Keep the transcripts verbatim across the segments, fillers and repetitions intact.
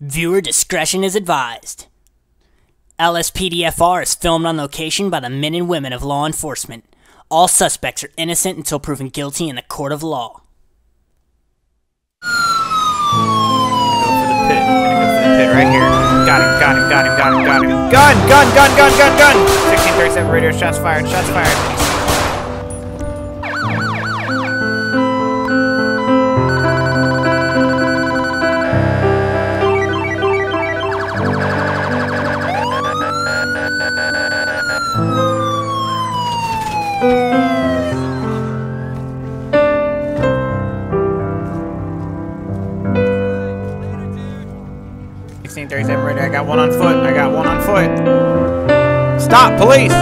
Viewer discretion is advised. L S P D F R is filmed on location by the men and women of law enforcement. All suspects are innocent until proven guilty in the court of law. Go for the pit. I'm gonna go for the pit right here. Got him, got him, got him, got him, got him. Gun, gun, gun, gun, gun, gun! sixteen thirty-seven radio, shots fired, shots fired. sixteen thirty-seven radio, I got one on foot, I got one on foot. Stop, police!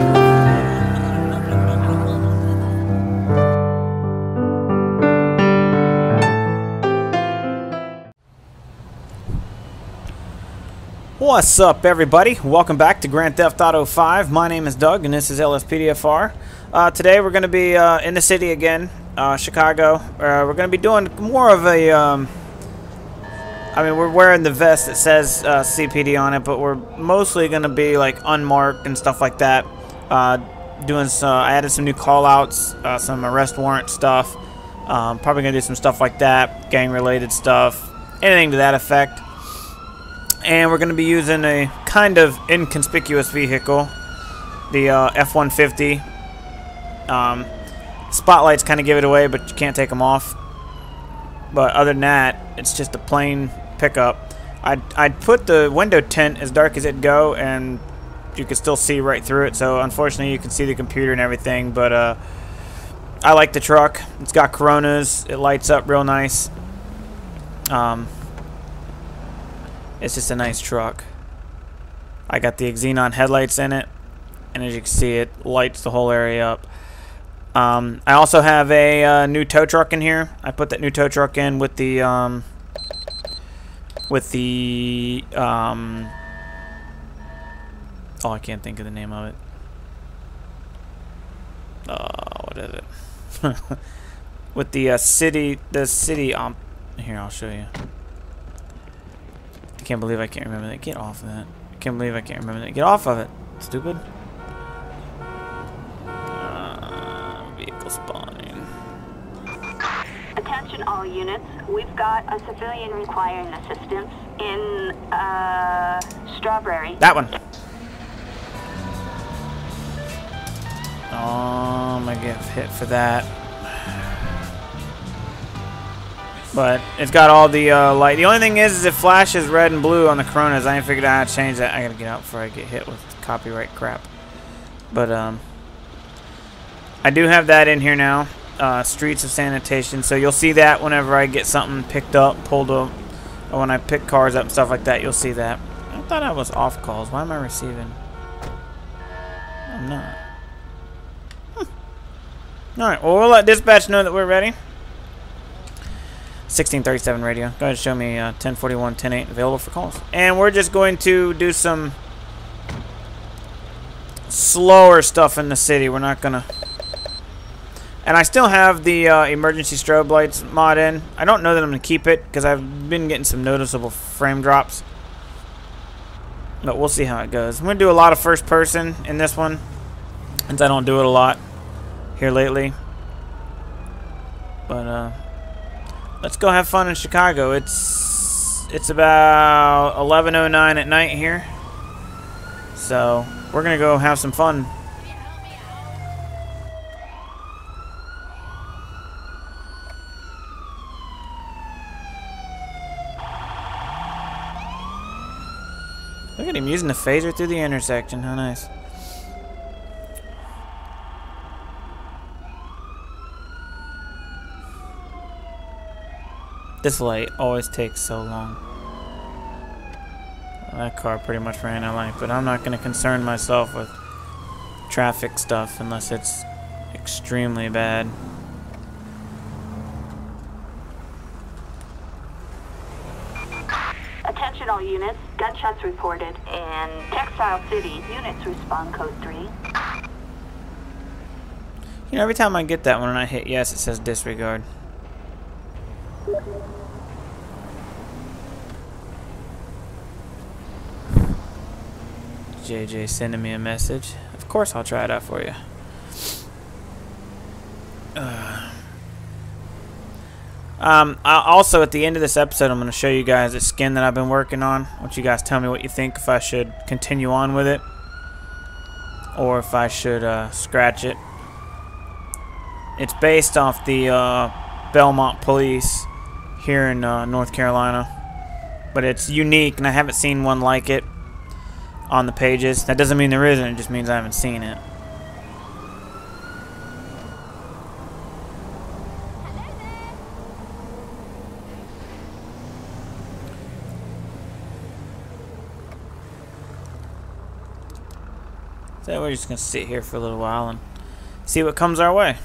What's up, everybody? Welcome back to Grand Theft Auto five. My name is Doug, and this is L S P D F R. Uh, today we're going to be uh, in the city again, uh, Chicago. Uh, we're going to be doing more of a... Um, I mean, we're wearing the vest that says uh, C P D on it, but we're mostly going to be like unmarked and stuff like that. Uh, doing some, I added some new call-outs, uh, some arrest warrant stuff. Um, probably going to do some stuff like that, gang-related stuff, anything to that effect. And we're going to be using a kind of inconspicuous vehicle, the uh, F one fifty. Um, spotlights kind of give it away, but you can't take them off. But other than that, it's just a plain pickup. I'd, I'd put the window tint as dark as it go, and you can still see right through it. So unfortunately, you can see the computer and everything. But uh, I like the truck. It's got Coronas. It lights up real nice. Um, it's just a nice truck. I got the xenon headlights in it, and as you can see, it lights the whole area up. Um, I also have a uh, new tow truck in here. I put that new tow truck in with the um, with the um, oh, I can't think of the name of it. Uh, what is it? With the uh, city, the city. Um, here, I'll show you. I can't believe I can't remember that. Get off of that. I can't believe I can't remember that. Get off of it, stupid. Spawning. Attention all units, we've got a civilian requiring assistance in uh, Strawberry. That one. Oh, I'm gonna get hit for that. But it's got all the uh, light. The only thing is, is it flashes red and blue on the Coronas. I ain't figured out how to change that. I gotta get out before I get hit with copyright crap. But um. I do have that in here now, uh, Streets of Sanitation, so you'll see that whenever I get something picked up, pulled up, or when I pick cars up and stuff like that, you'll see that. I thought I was off calls. Why am I receiving? I'm not. Hmm. Alright, well, we'll let dispatch know that we're ready. sixteen thirty-seven radio. Go ahead and show me uh, ten forty-one, ten eight available for calls. And we're just going to do some slower stuff in the city. We're not going to... And I still have the uh, emergency strobe lights mod in. I don't know that I'm going to keep it because I've been getting some noticeable frame drops. But we'll see how it goes. I'm going to do a lot of first person in this one, since I don't do it a lot here lately. But uh, let's go have fun in Chicago. It's it's about eleven oh nine at night here. So we're going to go have some fun. Look at him using the phaser through the intersection. How nice. This light always takes so long. Well, that car pretty much ran out of light, but I'm not going to concern myself with traffic stuff unless it's extremely bad. Attention all units, gunshots reported in Textile City. Units respond code three. You know, every time I get that one and I hit yes, it says disregard. J J sending me a message. Of course I'll try it out for you. Uh, um, I, also, at the end of this episode, I'm going to show you guys a skin that I've been working on. I want you guys to tell me what you think, if I should continue on with it, or if I should uh, scratch it. It's based off the uh, Belmont Police here in uh, North Carolina, but it's unique, and I haven't seen one like it on the pages. That doesn't mean there isn't, it just means I haven't seen it. So we're just going to sit here for a little while and see what comes our way.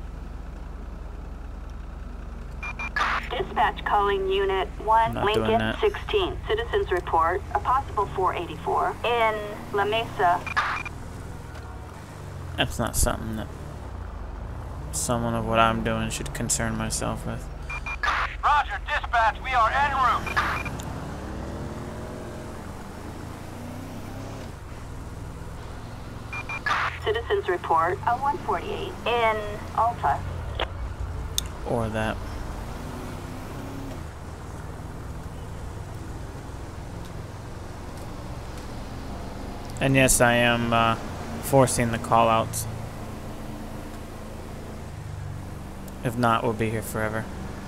Dispatch calling Unit one, Not doing Lincoln that. sixteen. Citizens report a possible four eighty-four in La Mesa. That's not something that someone of what I'm doing should concern myself with. Roger, dispatch, we are en route. Citizens report a one forty-eight in Alta. Or that. And yes, I am uh, forcing the call-outs. If not, we'll be here forever.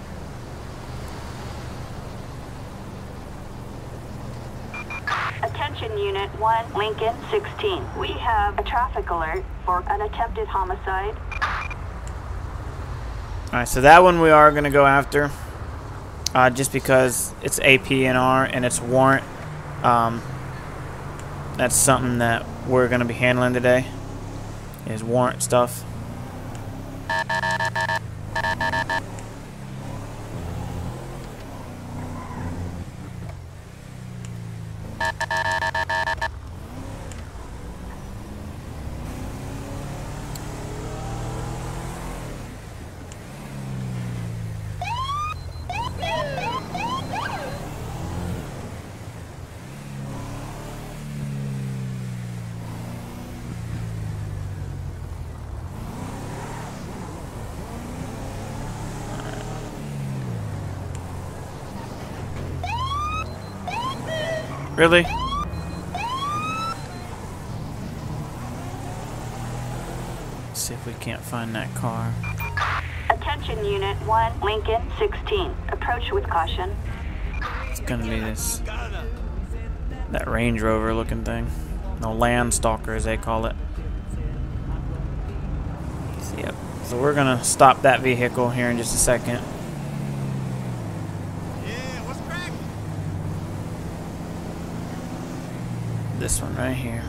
Attention Unit one, Lincoln sixteen. We have a traffic alert for an attempted homicide. Alright, so that one we are going to go after. Uh, just because it's A P N R and it's warrant. Um, that's something that we're going to be handling today. Is warrant stuff. Really? Let's see if we can't find that car. Attention Unit one, Lincoln sixteen. Approach with caution. It's gonna be this, that Range Rover looking thing. No, Land Stalker as they call it. So, yep. So we're gonna stop that vehicle here in just a second. This one right here.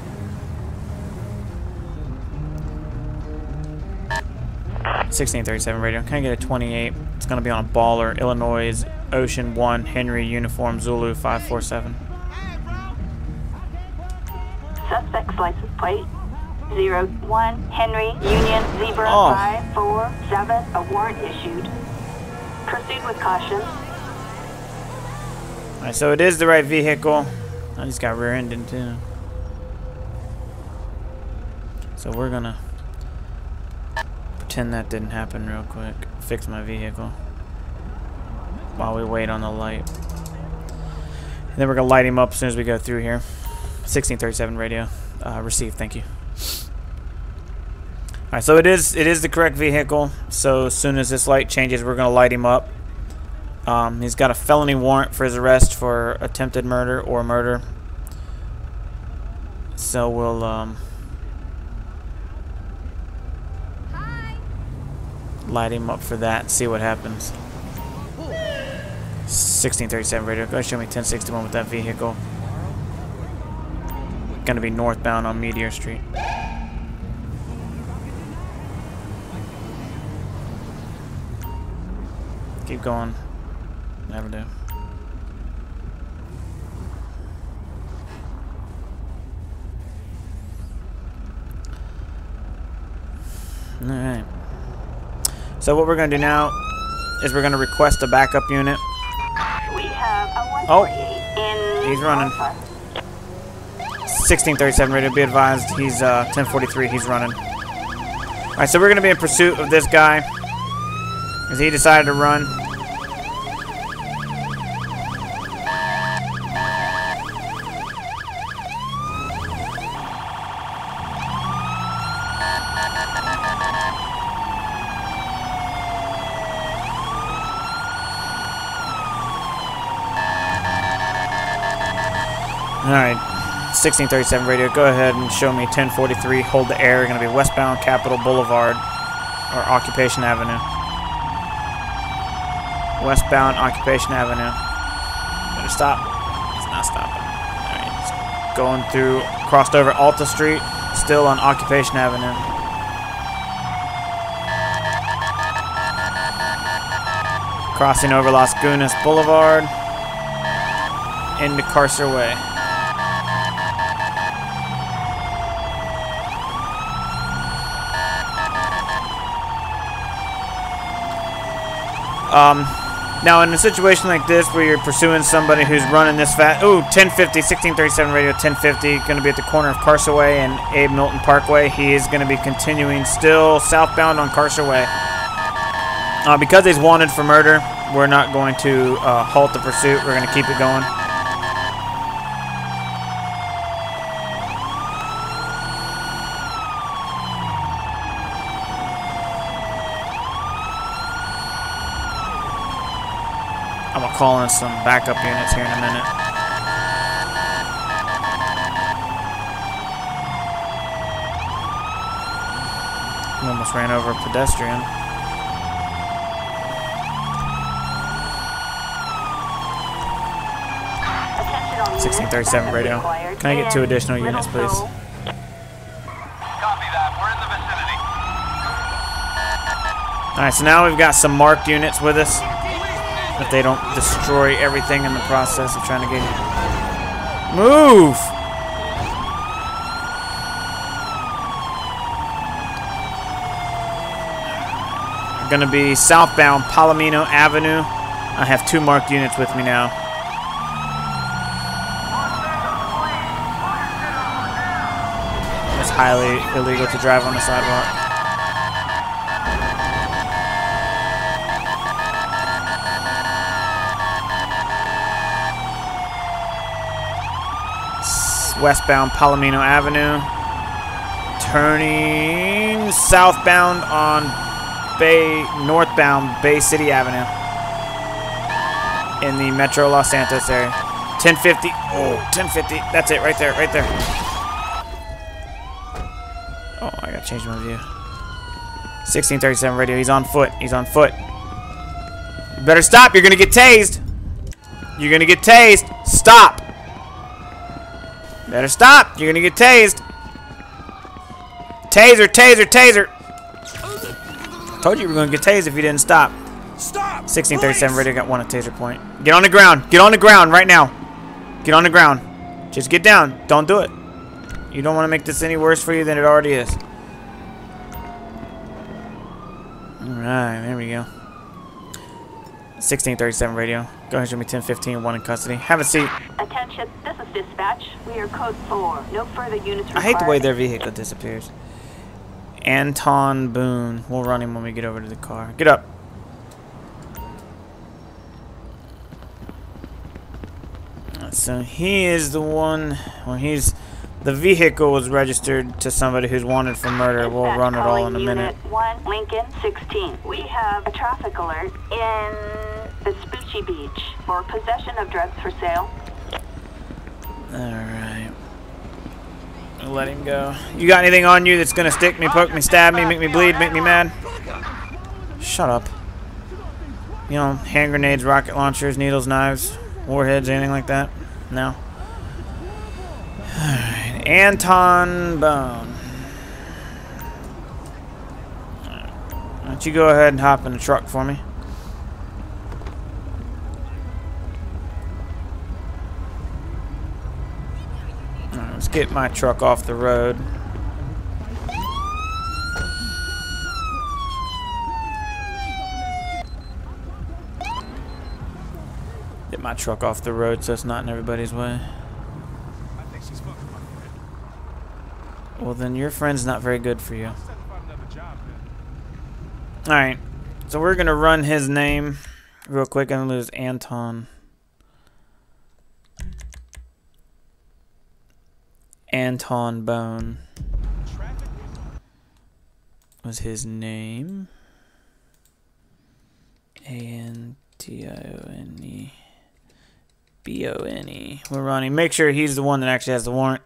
sixteen thirty-seven radio. Can I get a twenty-eight? It's going to be on a Baller, Illinois, Ocean one, Henry, Uniform, Zulu, five four seven. Suspect's license plate zero one, Henry, Union, Zebra Oh. five four seven. A warrant issued. Proceed with caution. Alright, so it is the right vehicle. I just got rear-ended too. So we're gonna pretend that didn't happen real quick. Fix my vehicle while we wait on the light. And then we're gonna light him up as soon as we go through here. sixteen thirty-seven radio. Uh, receive, thank you. Alright, so it is it is the correct vehicle. So as soon as this light changes, we're gonna light him up. Um, he's got a felony warrant for his arrest for attempted murder or murder. So we'll um, light him up for that and see what happens. sixteen thirty-seven radio. Go ahead and show me ten sixty-one with that vehicle. Gonna be northbound on Meteor Street. Keep going. Never do. Alright. So what we're going to do now is we're going to request a backup unit. We have a one Oh, forty-eight in he's running. Alpha. sixteen thirty-seven radio, be advised, he's uh, ten forty-three, he's running. Alright, so we're going to be in pursuit of this guy, as he decided to run. Alright, sixteen thirty-seven radio, go ahead and show me ten forty-three, hold the air, going to be westbound Capitol Boulevard, or Occupation Avenue. Westbound Occupation Avenue. Better stop. It's not stopping. Alright, it's going through, crossed over Alta Street, still on Occupation Avenue. Crossing over Las Gunas Boulevard, into Carcer Way. Um, now in a situation like this where you're pursuing somebody who's running this fast, ooh, ten fifty, sixteen thirty-seven radio, ten fifty, going to be at the corner of Carcer Way and Abe Milton Parkway. He is going to be continuing still southbound on Carcer Way. Uh, because he's wanted for murder, we're not going to uh, halt the pursuit. We're going to keep it going. I'm going to call in some backup units here in a minute. I almost ran over a pedestrian. sixteen thirty-seven radio. Can I get two additional units, please? Copy that. We're in the vicinity. Alright, so now we've got some marked units with us. If they don't destroy everything in the process of trying to get... Move! We're going to be southbound Palomino Avenue. I have two marked units with me now. It's highly illegal to drive on the sidewalk. Westbound Palomino Avenue, turning southbound on Bay, northbound Bay City Avenue in the Metro Los Santos area. ten fifty, oh, ten fifty, that's it right there, right there. Oh, I gotta change my view. sixteen thirty-seven radio, he's on foot, he's on foot. You better stop, you're gonna get tased. You're gonna get tased, stop. Better stop. You're going to get tased. Taser, taser, taser. I told you you were going to get tased if you didn't stop. Stop! sixteen thirty-seven radio got one at taser point. Get on the ground. Get on the ground right now. Get on the ground. Just get down. Don't do it. You don't want to make this any worse for you than it already is. Alright, there we go. sixteen thirty-seven radio. Go ahead and show me ten fifteen, one in custody. Have a seat. Attention, this is dispatch. We are code four. No further units required. I hate the way their vehicle disappears. Anton Boone. We'll run him when we get over to the car. Get up. So he is the one, well, he's, the vehicle was registered to somebody who's wanted for murder. We'll run it all in a minute. one Lincoln sixteen. We have a traffic alert in Vespucci Beach for possession of drugs for sale. Alright. I'll let him go. You got anything on you that's gonna stick me, poke me, stab me, make me bleed, make me mad? Shut up. You know, hand grenades, rocket launchers, needles, knives, warheads, anything like that? No? Alright. Anton Bone. Why don't you go ahead and hop in the truck for me? Alright, let's get my truck off the road. Get my truck off the road so it's not in everybody's way. I think she's fucking my friend. Well, then your friend's not very good for you. Alright. So we're going to run his name real quick. I'm going to lose Anton. Anton Bone was his name. A N T I O N E B O N E. We're running. Make sure he's the one that actually has the warrant.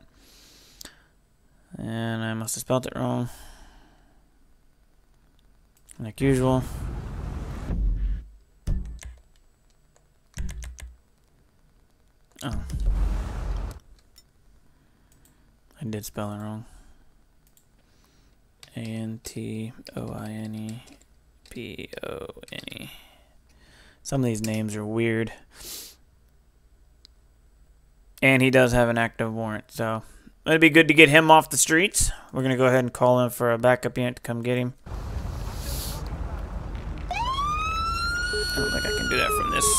And I must have spelled it wrong. Like usual. Oh. I did spell it wrong. A N T O I N E B O N E. Some of these names are weird. And he does have an active warrant, so it'd be good to get him off the streets. We're going to go ahead and call in for a backup unit to come get him. I don't think I can do that from this.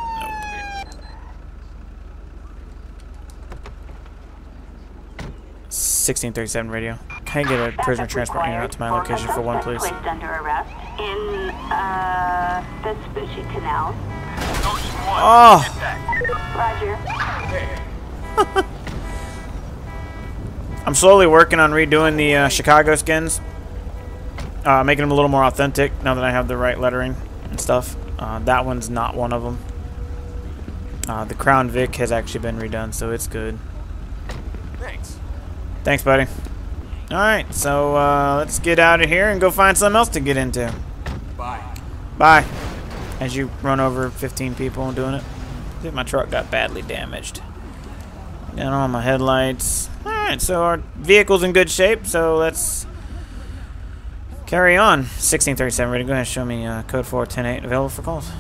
sixteen thirty-seven radio. Can I get a prisoner transport unit out to my location for one, please? Placed under arrest in uh, the Vespucci Canal. Oh! Roger. I'm slowly working on redoing the uh, Chicago skins, uh, making them a little more authentic now that I have the right lettering and stuff. Uh, that one's not one of them. Uh, the Crown Vic has actually been redone, so it's good. Thanks. Thanks, buddy. Alright, so uh, let's get out of here and go find something else to get into. Bye. Bye. As you run over fifteen people and doing it. I think my truck got badly damaged. Down on my headlights. Alright, so our vehicle's in good shape, so let's carry on. sixteen thirty-seven, ready? Go ahead and show me uh, code four ten eight available for calls.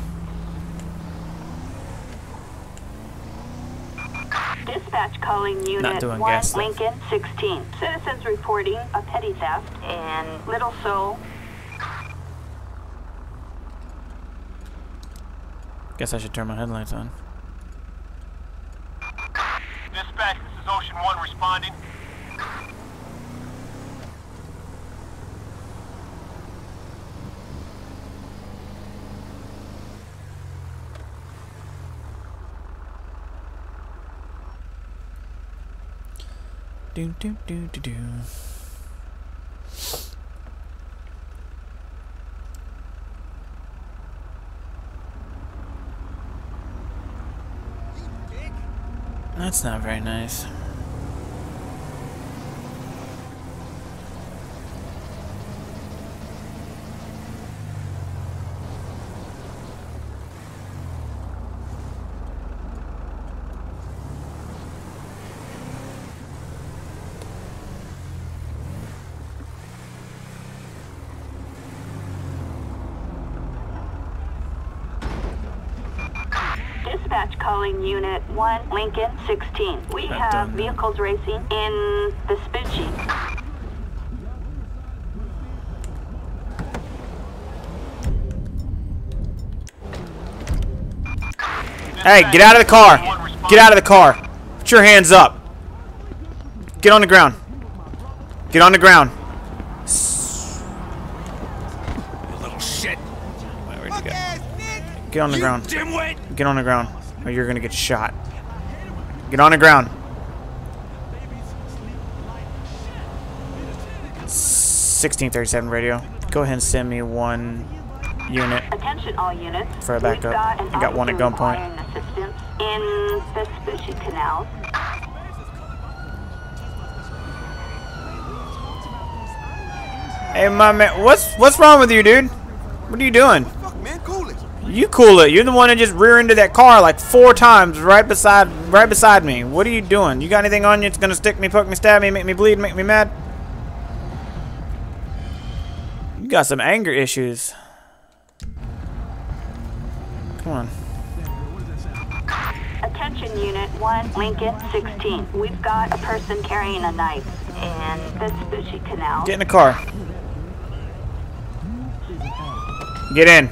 Dispatch calling Not unit doing one, gas stuff. Lincoln sixteen. Citizens reporting a petty theft in Little Seoul. Guess I should turn my headlights on. Dispatch, this is Ocean One responding. Do do do do do. That's not very nice. Dispatch calling unit one, Lincoln sixteen. We I've have done that. vehicles racing in Vespucci. Hey, get out of the car! Get out of the car! Put your hands up! Get on the ground! Get on the ground! You little shit. Where'd you go? Get on the ground. Dimwit. Get on the ground, or you're gonna get shot. Get on the ground. sixteen thirty-seven radio. Go ahead and send me one unit Attention all units. for a backup. We've got an I got one at officer gunpoint. requiring assistance in Vespucci Canal. Hey, my man, what's what's wrong with you, dude? What are you doing? Fuck, man, cool it. You cool it. You're the one that just rear-ended that car like four times right beside right beside me. What are you doing? You got anything on you that's gonna stick me, poke me, stab me, make me bleed, make me mad? You got some anger issues. Come on. Attention unit one, Lincoln sixteen. We've got a person carrying a knife in Vespucci Canal. Get in the car. Get in.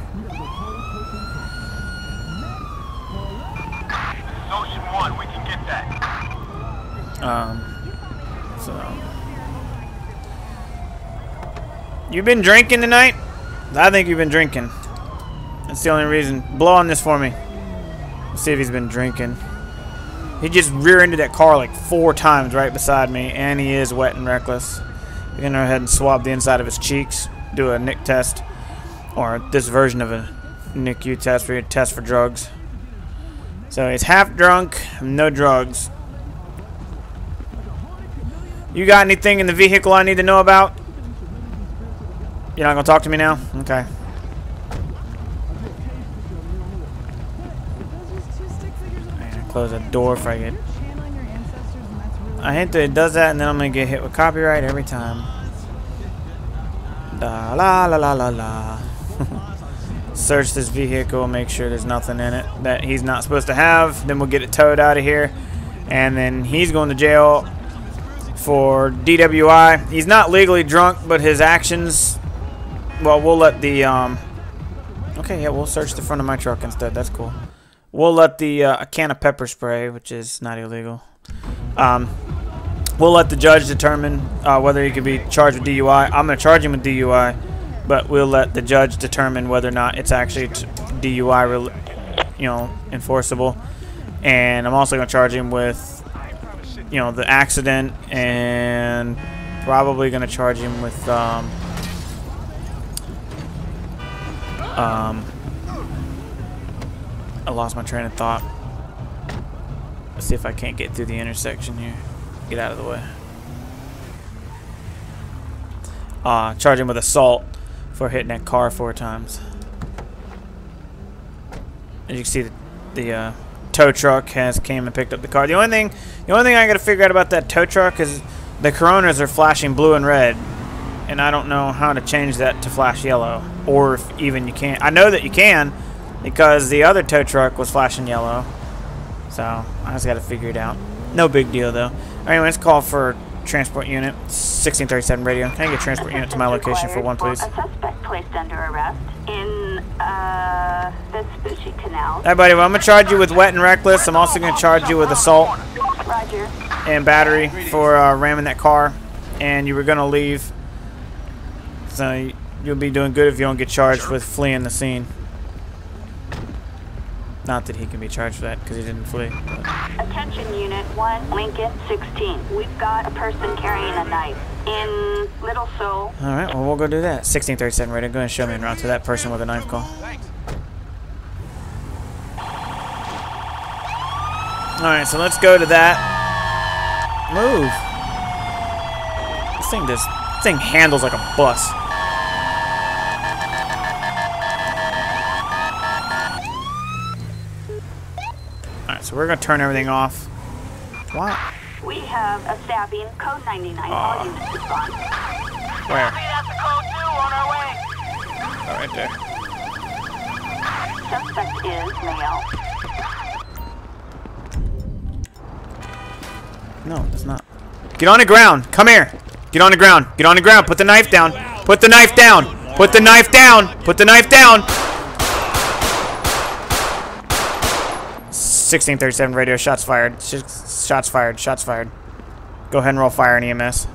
This is Ocean One. We can get that. Um, so You been drinking tonight? I think you've been drinking. That's the only reason. Blow on this for me. Let's see if he's been drinking. He just rear-ended that car like four times right beside me, and he is wet and reckless. We're gonna go ahead and swab the inside of his cheeks, do a N I C test, or this version of a N I C U test for your test for drugs. So he's half drunk, no drugs. You got anything in the vehicle I need to know about? You're not gonna talk to me now? Okay. Close the door if I get. I hate that it does that, and then I'm gonna get hit with copyright every time. Da la la la la la. Search this vehicle, make sure there's nothing in it that he's not supposed to have. Then we'll get it towed out of here, and then he's going to jail for D W I. He's not legally drunk, but his actions. Well, we'll let the. Um, okay, yeah, we'll search the front of my truck instead. That's cool. We'll let the uh, a can of pepper spray, which is not illegal. Um, we'll let the judge determine uh, whether he can be charged with D U I. I'm going to charge him with D U I, but we'll let the judge determine whether or not it's actually t D U I, you know, enforceable. And I'm also going to charge him with, you know, the accident, and probably going to charge him with. Um, um, I lost my train of thought. Let's see if I can't get through the intersection here. Get out of the way. Uh, charge him with assault for hitting that car four times. As you can see, the, the uh, tow truck has came and picked up the car. The only thing, the only thing I got to figure out about that tow truck is the Coronas are flashing blue and red, and I don't know how to change that to flash yellow, or if even you can. I know that you can, because the other tow truck was flashing yellow. So I just got to figure it out. No big deal though. Anyway, let's call for transport unit sixteen thirty-seven radio. Can I get transport unit to my location for one, please? A suspect placed under arrest in uh, the Vespucci Canal. Alright, buddy. Well, I'm gonna charge you with wet and reckless. I'm also gonna charge you with assault Roger. and battery for uh, ramming that car. And you were gonna leave, so you'll be doing good if you don't get charged with fleeing the scene. Not that he can be charged for that because he didn't flee. But. Attention Unit one, Lincoln sixteen. We've got a person carrying a knife in Little Seoul. Alright, well, we'll go do that. sixteen thirty-seven radio. Go ahead and show me en route to that person with a knife call. Alright, so let's go to that. Move. This thing does. This thing handles like a bus. So we're going to turn everything off. What? We have a stabbing, code ninety-nine. Uh, All units respond. Where? That's the code two on our way. Oh, right there. Suspect is male. No, it's not. Get on the ground. Come here. Get on the ground. Get on the ground. Put the knife down. Put the knife down. Put the knife down. Put the knife down. sixteen thirty-seven radio, shots fired. Shots fired. Shots fired. Go ahead and roll fire in E M S.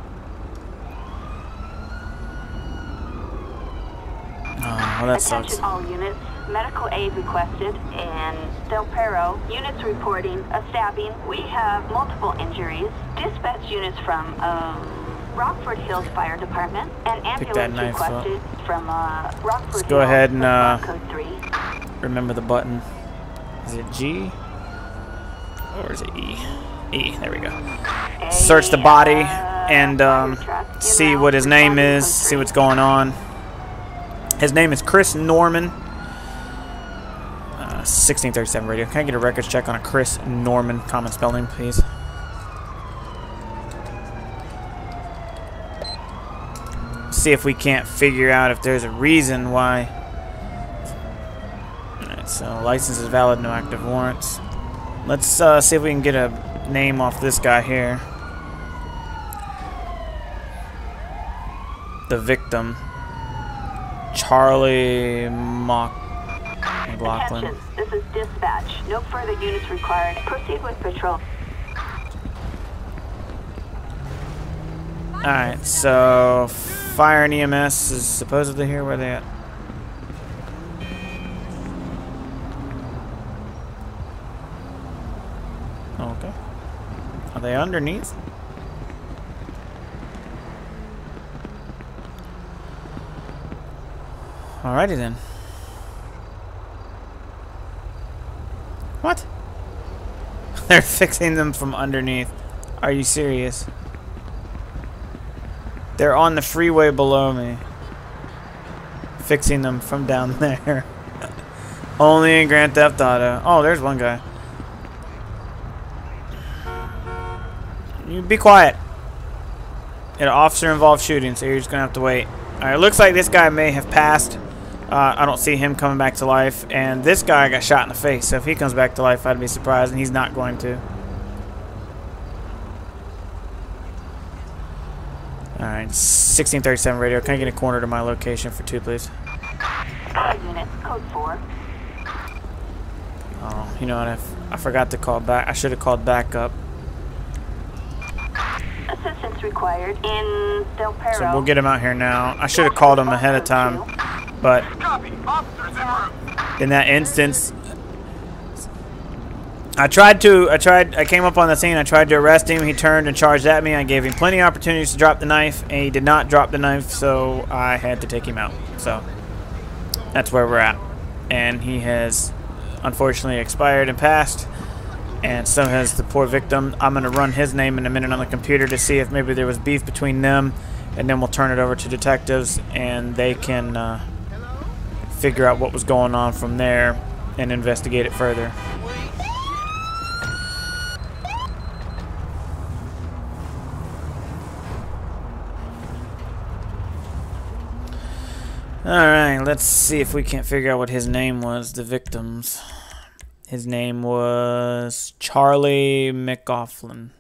Oh, well, that sucks. Attention all units. Medical aid requested in Del Perro. Units reporting a stabbing. We have multiple injuries. Dispatch units from um, Rockford Hills Fire Department. An ambulance requested up. from uh, Rockford Hills. Go ahead and uh, code three. Remember the button. Is it G? Or is it E? E, there we go. Search the body and um, see what his name is, see what's going on. His name is Chris Norman. Uh, sixteen thirty-seven radio. Can I get a records check on a Chris Norman? Common spelling, please. See if we can't figure out if there's a reason why. So license is valid, no active warrants. Let's uh, see if we can get a name off this guy here. The victim, Charlie Mock McLaughlin. Attention, this is dispatch. No further units required. Proceed with patrol. All right, so Fire and E M S is supposedly here. Where are they at? Okay. Are they underneath? Alrighty then. What? They're fixing them from underneath. Are you serious? They're on the freeway below me. Fixing them from down there. Only in Grand Theft Auto. Oh, there's one guy. You be quiet. An officer involved shooting, so you're just gonna have to wait. Alright, looks like this guy may have passed. Uh, I don't see him coming back to life. And this guy got shot in the face, so if he comes back to life, I'd be surprised, and he's not going to. Alright, sixteen thirty-seven radio. Can I get a corner to my location for two, please? Unit, code four. Oh, you know what? I, f I forgot to call back. I should have called back up. Assistance required in Del Perro. So we'll get him out here now. I should have called him ahead of time, but Copy. Officers en route. in that instance, I tried to. I tried. I came up on the scene. I tried to arrest him. He turned and charged at me. I gave him plenty of opportunities to drop the knife, and he did not drop the knife. So I had to take him out. So that's where we're at, and he has unfortunately expired and passed. And so has the poor victim. I'm going to run his name in a minute on the computer to see if maybe there was beef between them. And then we'll turn it over to detectives. And they can uh, figure out what was going on from there and investigate it further. Alright, let's see if we can't figure out what his name was, the victim's. His name was Charlie McLaughlin.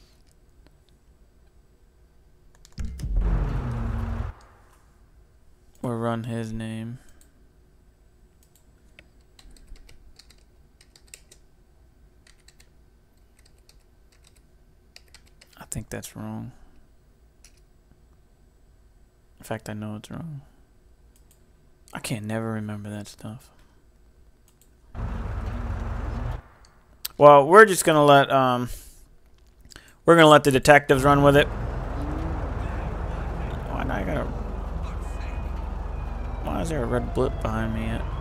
Or run his name. I think that's wrong. In fact, I know it's wrong. I can't never remember that stuff. Well, we're just gonna let um, we're gonna let the detectives run with it. Why not? I gotta. Why is there a red blip behind me yet?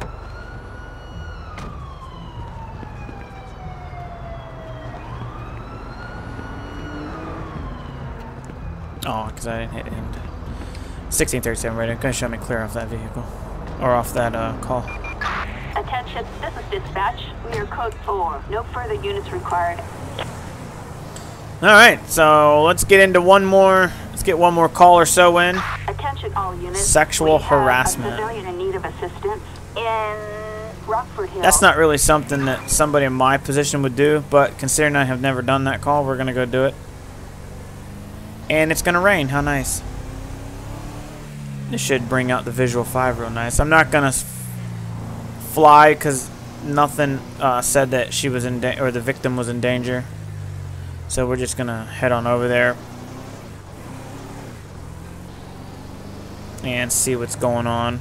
Oh, because I didn't hit end. sixteen thirty-seven radio. Gonna show me clear off that vehicle, or off that uh, call. Attention, this is dispatch. We are code four. No further units required. Alright, so let's get into one more. Let's get one more call or so in. Attention all units. Sexual We have harassment. A civilian in need of assistance in Rockford Hill. That's not really something that somebody in my position would do, but considering I have never done that call, we're going to go do it. And it's going to rain. How nice. This should bring out the visual five real nice. I'm not going to fly because nothing uh, said that she was in da or the victim was in danger. So we're just going to head on over there and see what's going on.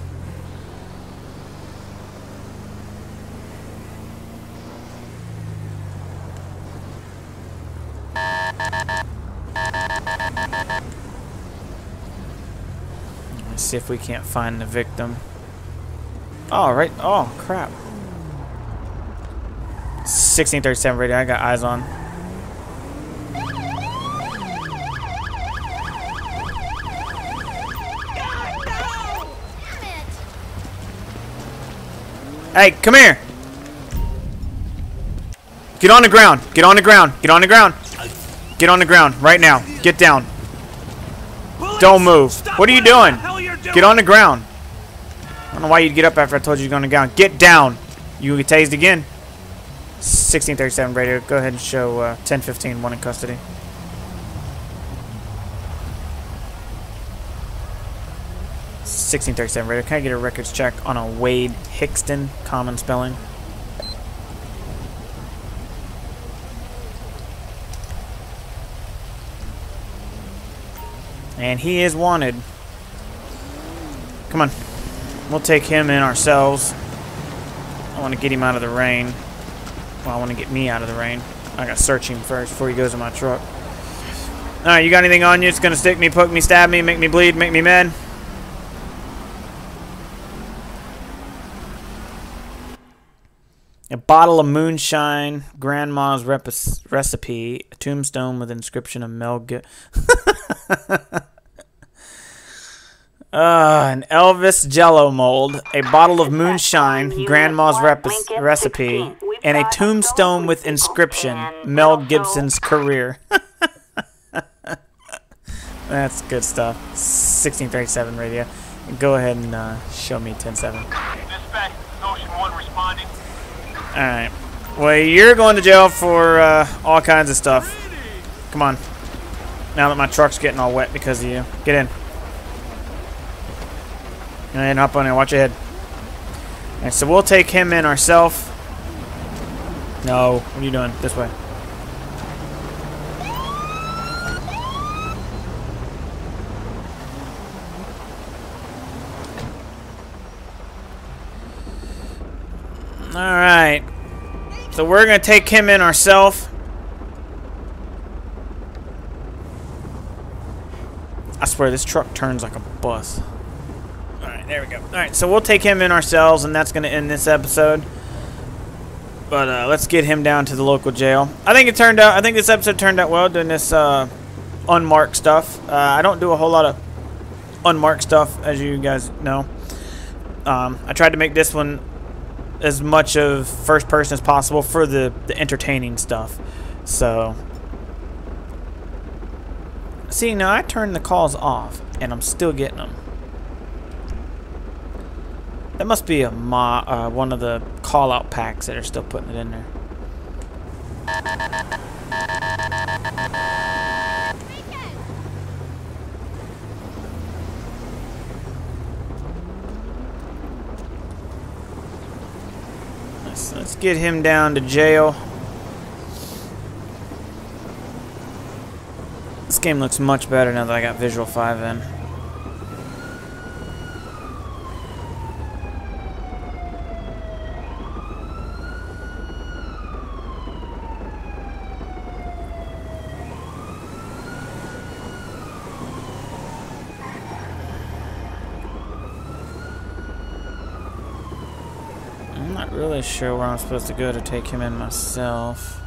Let's see if we can't find the victim. Oh, right. Oh, crap. sixteen thirty-seven radio. I got eyes on. Hey, come here. Get on the ground. Get on the ground. Get on the ground. Get on the ground right now. Get down. Don't move. What are you doing? Get on the ground. I don't know why you'd get up after I told you to go on the ground. Get down. You get tased again. sixteen thirty-seven radio. Go ahead and show uh, ten fifteen, one in custody. sixteen thirty-seven radio. Can I get a records check on a Wade Hickston, common spelling? And he is wanted. come on. We'll take him in ourselves. I want to get him out of the rain. Well, I want to get me out of the rain. I gotta search him first before he goes in my truck. Alright, you got anything on you? It's gonna stick me, poke me, stab me, make me bleed, make me mad? A bottle of moonshine, grandma's recipe, a tombstone with inscription of Mel Gibson. Uh, an Elvis Jello mold, a bottle of moonshine, grandma's recipe, and a tombstone with inscription, Mel Gibson's career. That's good stuff. sixteen thirty-seven radio. Go ahead and uh, show me ten seven. Dispatch, Ocean one responding. Alright. Well, you're going to jail for uh, all kinds of stuff. Come on. Now that my truck's getting all wet because of you. Get in. And hop on there. Watch your head. Alright, so we'll take him in ourselves. No. What are you doing? This way. Alright. So we're going to take him in ourselves. I swear this truck turns like a bus. Alright, there we go. Alright, so we'll take him in ourselves, and that's going to end this episode. But uh, let's get him down to the local jail. I think it turned out, I think this episode turned out well doing this uh, unmarked stuff. Uh, I don't do a whole lot of unmarked stuff, as you guys know. Um, I tried to make this one as much of first person as possible for the, the entertaining stuff. So, see, now I turned the calls off, and I'm still getting them. That must be a mo uh, one of the call-out packs that are still putting it in there. Let's, let's get him down to jail. This game looks much better now that I got Visual five in. I'm not really sure where I'm supposed to go to take him in myself.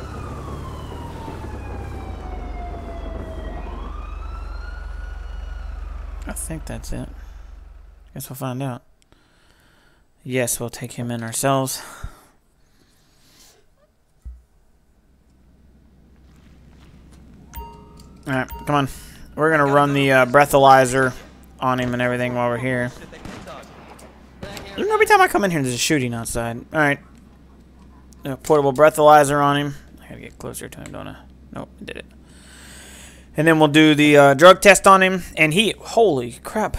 I think that's it. Guess we'll find out. Yes, we'll take him in ourselves. Alright, come on. We're gonna run the uh, breathalyzer on him and everything while we're here. Every time I come in here, there's a shooting outside. Alright. A portable breathalyzer on him. I gotta get closer to him, don't I? Nope, I did it. And then we'll do the uh, drug test on him. And he, holy crap.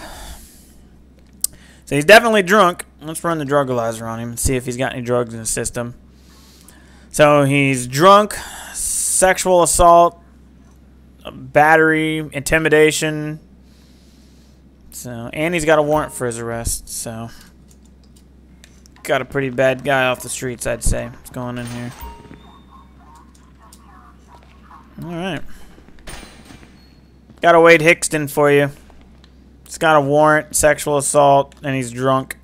So he's definitely drunk. Let's run the drugalyzer on him and see if he's got any drugs in the system. So he's drunk, sexual assault, battery, intimidation. So, and he's got a warrant for his arrest. So, got a pretty bad guy off the streets, I'd say. What's going on here? Alright. Got a Wade Hickston for you. He's got a warrant, sexual assault, and he's drunk.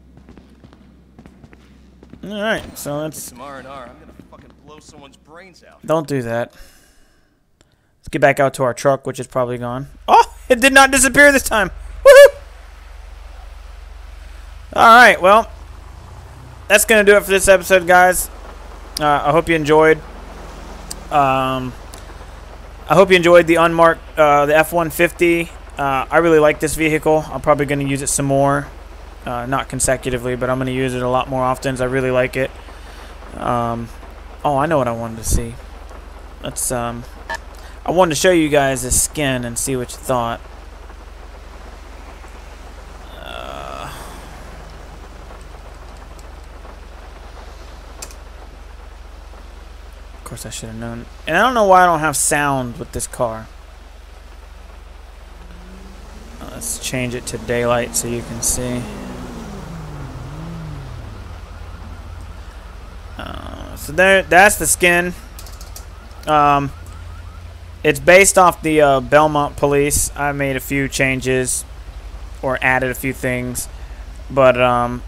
Alright, so let's... Some R and R. I'm gonna fucking blow someone's brains out. Don't do that. Let's get back out to our truck, which is probably gone. Oh! It did not disappear this time! Woohoo! Alright, well... That's gonna do it for this episode, guys. Uh, I hope you enjoyed. Um... I hope you enjoyed the unmarked, uh, the F one fifty. Uh, I really like this vehicle. I'm probably going to use it some more. Uh, not consecutively, but I'm going to use it a lot more often, as I really like it. Um, oh, I know what I wanted to see. Let's, um, I wanted to show you guys the skin and see what you thought. Uh, of course, I should have known. And I don't know why I don't have sound with this car. Uh, let's check. change it to daylight so you can see. Uh, so there, that's the skin. Um, it's based off the uh, Belmont Police. I made a few changes or added a few things, but um,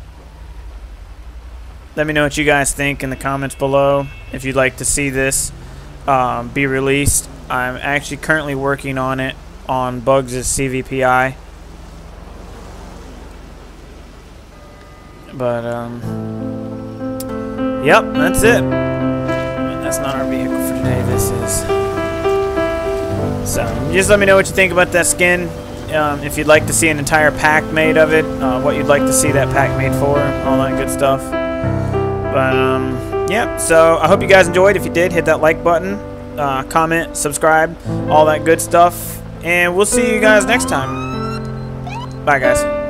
let me know what you guys think in the comments below if you'd like to see this um, be released. I'm actually currently working on it on Bugs' C V P I. But, um, yep, that's it. But that's not our vehicle for today. This is. So, just let me know what you think about that skin. Um, if you'd like to see an entire pack made of it, uh, what you'd like to see that pack made for, all that good stuff. But, um, yeah, so I hope you guys enjoyed. If you did, hit that like button, uh, comment, subscribe, all that good stuff. And we'll see you guys next time. Bye, guys.